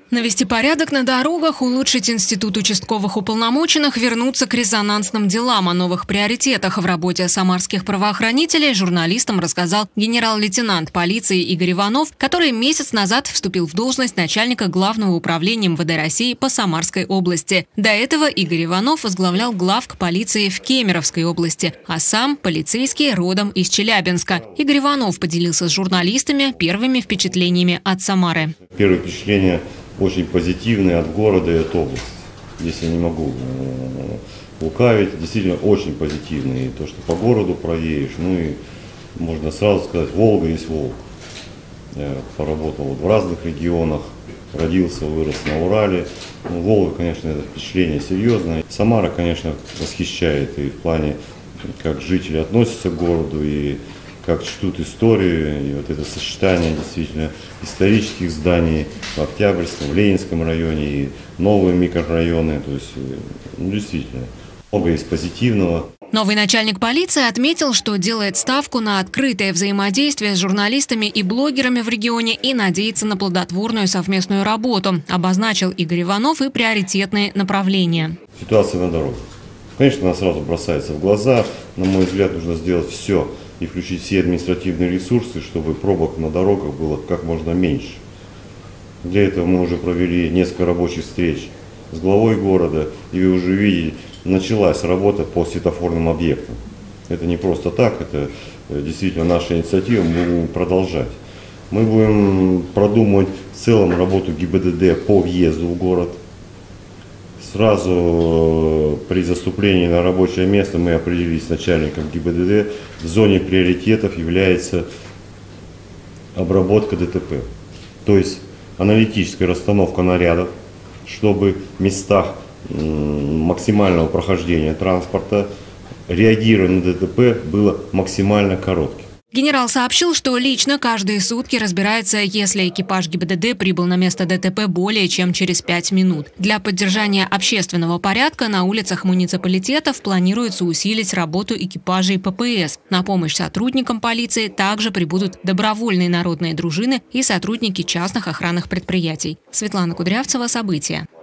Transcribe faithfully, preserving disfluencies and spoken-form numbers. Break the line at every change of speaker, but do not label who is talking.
Навести порядок на дорогах, улучшить институт участковых уполномоченных, вернуться к резонансным делам. О новых приоритетах в работе самарских правоохранителей журналистам рассказал генерал-лейтенант полиции Игорь Иванов, который месяц назад вступил в должность начальника Главного управления эм вэ дэ России по Самарской области. До этого Игорь Иванов возглавлял главк полиции в Кемеровской области, а сам полицейский родом из Челябинска. Игорь Иванов поделился с журналистами первыми впечатлениями от Самары.
Первое впечатление очень позитивные от города и от области. Здесь я не могу лукавить, действительно очень позитивные. То, что по городу проедешь, ну и можно сразу сказать, Волга есть Волга. Я поработал в разных регионах, родился, вырос на Урале. Ну, Волга, конечно, это впечатление серьезное. Самара, конечно, восхищает и в плане, как жители относятся к городу, и как чтут историю, и вот это сочетание действительно исторических зданий в Октябрьском, в Ленинском районе, и новые микрорайоны, то есть, ну, действительно, много есть позитивного.
Новый начальник полиции отметил, что делает ставку на открытое взаимодействие с журналистами и блогерами в регионе и надеется на плодотворную совместную работу. Обозначил Игорь Иванов и приоритетные направления.
Ситуация на дорогах. Конечно, она сразу бросается в глаза. На мой взгляд, нужно сделать все и включить все административные ресурсы, чтобы пробок на дорогах было как можно меньше. Для этого мы уже провели несколько рабочих встреч с главой города, и вы уже видели, началась работа по светофорным объектам. Это не просто так, это действительно наша инициатива, мы будем продолжать. Мы будем продумывать в целом работу гэ и бэ дэ дэ по въезду в город. Сразу при заступлении на рабочее место мы определились с начальником гэ и бэ дэ дэ. В зоне приоритетов является обработка дэ тэ пэ. То есть аналитическая расстановка нарядов, чтобы в местах максимального прохождения транспорта реагирование на дэ тэ пэ было максимально коротким.
Генерал сообщил, что лично каждые сутки разбирается, если экипаж гэ и бэ дэ дэ прибыл на место дэ тэ пэ более чем через пять минут. Для поддержания общественного порядка на улицах муниципалитетов планируется усилить работу экипажей пэ пэ эс. На помощь сотрудникам полиции также прибудут добровольные народные дружины и сотрудники частных охранных предприятий. Светлана Кудрявцева, события.